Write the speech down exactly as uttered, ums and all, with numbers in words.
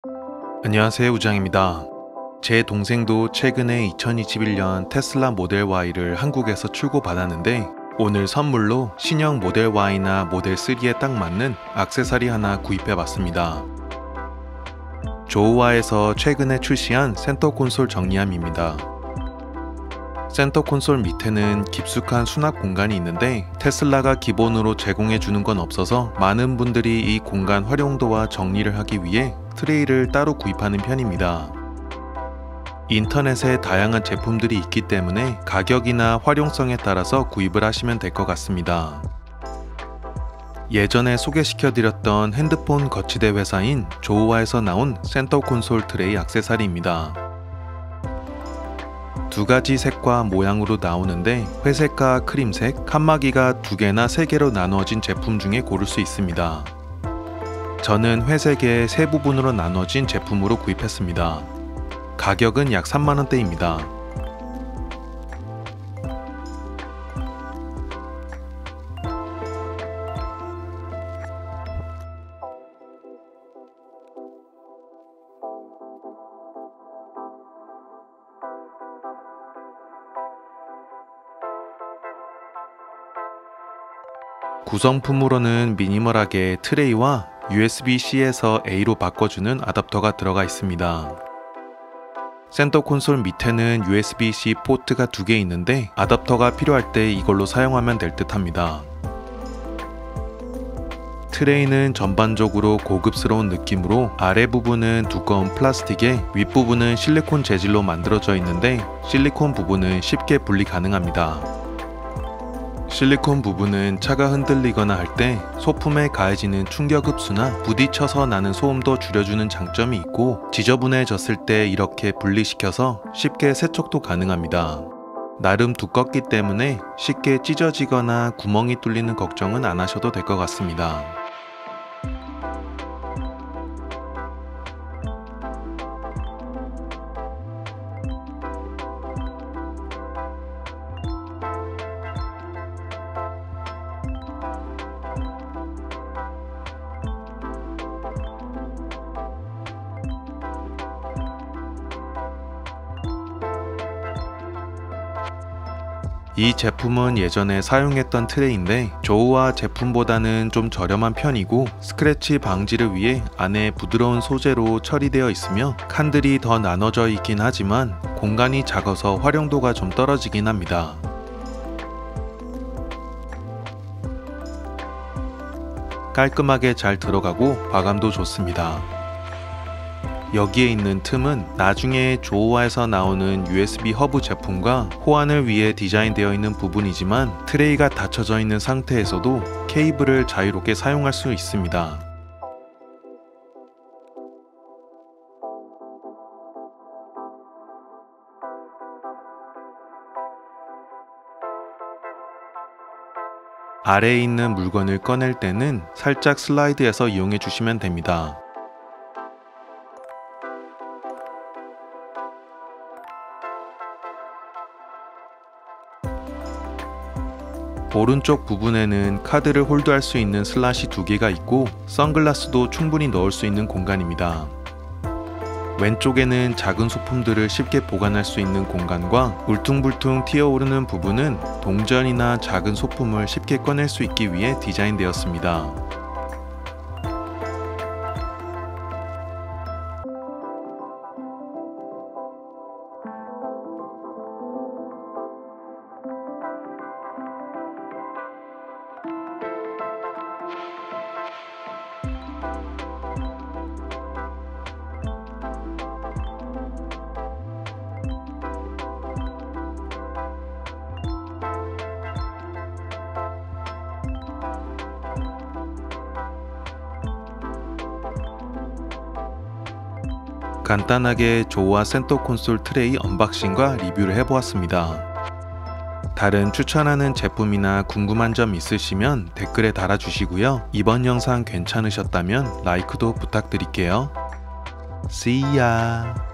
안녕하세요, 우장입니다. 제 동생도 최근에 이천이십일 년 테슬라 모델 Y를 한국에서 출고받았는데 오늘 선물로 신형 모델 Y나 모델 쓰리에 딱 맞는 액세서리 하나 구입해봤습니다. 조우아에서 최근에 출시한 센터 콘솔 정리함입니다. 센터 콘솔 밑에는 깊숙한 수납 공간이 있는데 테슬라가 기본으로 제공해주는 건 없어서 많은 분들이 이 공간 활용도와 정리를 하기 위해 트레이를 따로 구입하는 편입니다. 인터넷에 다양한 제품들이 있기 때문에 가격이나 활용성에 따라서 구입을 하시면 될 것 같습니다. 예전에 소개시켜드렸던 핸드폰 거치대 회사인 조우아에서 나온 센터 콘솔 트레이 액세서리입니다. 두 가지 색과 모양으로 나오는데 회색과 크림색, 칸막이가 두 개나 세 개로 나누어진 제품 중에 고를 수 있습니다. 저는 회색의 세 부분으로 나눠진 제품으로 구입했습니다. 가격은 약 삼만 원대입니다. 구성품으로는 미니멀하게 트레이와 유에스비-C에서 A로 바꿔주는 아답터가 들어가 있습니다. 센터 콘솔 밑에는 유에스비-C 포트가 두 개 있는데 아답터가 필요할 때 이걸로 사용하면 될 듯 합니다. 트레이는 전반적으로 고급스러운 느낌으로 아래 부분은 두꺼운 플라스틱에 윗부분은 실리콘 재질로 만들어져 있는데 실리콘 부분은 쉽게 분리 가능합니다. 실리콘 부분은 차가 흔들리거나 할 때 소품에 가해지는 충격 흡수나 부딪혀서 나는 소음도 줄여주는 장점이 있고 지저분해졌을 때 이렇게 분리시켜서 쉽게 세척도 가능합니다. 나름 두껍기 때문에 쉽게 찢어지거나 구멍이 뚫리는 걱정은 안 하셔도 될 것 같습니다. 이 제품은 예전에 사용했던 트레이인데 조우아 제품보다는 좀 저렴한 편이고 스크래치 방지를 위해 안에 부드러운 소재로 처리되어 있으며 칸들이 더 나눠져 있긴 하지만 공간이 작아서 활용도가 좀 떨어지긴 합니다. 깔끔하게 잘 들어가고 마감도 좋습니다. 여기에 있는 틈은 나중에 조우아에서 나오는 유에스비 허브 제품과 호환을 위해 디자인되어 있는 부분이지만 트레이가 닫혀져 있는 상태에서도 케이블을 자유롭게 사용할 수 있습니다. 아래에 있는 물건을 꺼낼 때는 살짝 슬라이드해서 이용해 주시면 됩니다. 오른쪽 부분에는 카드를 홀드할 수 있는 슬롯이 두 개가 있고 선글라스도 충분히 넣을 수 있는 공간입니다. 왼쪽에는 작은 소품들을 쉽게 보관할 수 있는 공간과 울퉁불퉁 튀어오르는 부분은 동전이나 작은 소품을 쉽게 꺼낼 수 있기 위해 디자인되었습니다. 간단하게 조우아 센터 콘솔 트레이 언박싱과 리뷰를 해보았습니다. 다른 추천하는 제품이나 궁금한 점 있으시면 댓글에 달아주시고요. 이번 영상 괜찮으셨다면 라이크도 부탁드릴게요. See ya!